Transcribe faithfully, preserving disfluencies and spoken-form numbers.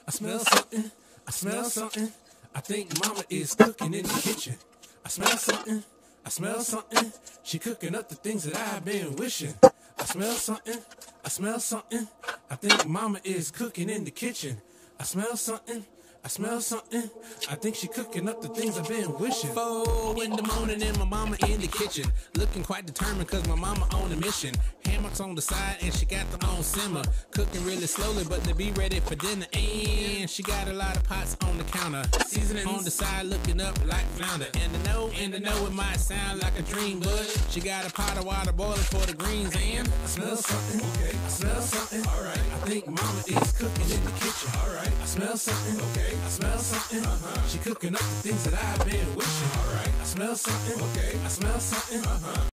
I smell something, I smell something. I think mama is cooking in the kitchen. I smell something, I smell something. She cooking up the things that I've been wishing. I smell something, I smell something. I think mama is cooking in the kitchen. I smell something, I smell something. I think she cooking up the things I've been wishing. Four in the morning and my mama in the kitchen, looking quite determined cause my mama on a mission. Hammocks on the side and she got them on simmer, cooking really slowly but to be ready for dinner. And she got a lot of pots on the counter, seasoning on the side looking up like flounder. And the know, and the know it might sound like a dream, but she got a pot of water boiling for the greens. And I smell something, okay, I smell something, alright. I think mama is cooking in the kitchen, alright. I smell something, okay, I smell something, uh-huh. She cooking up the things that I've been wishing, alright. I smell something, okay, I smell something, uh-huh.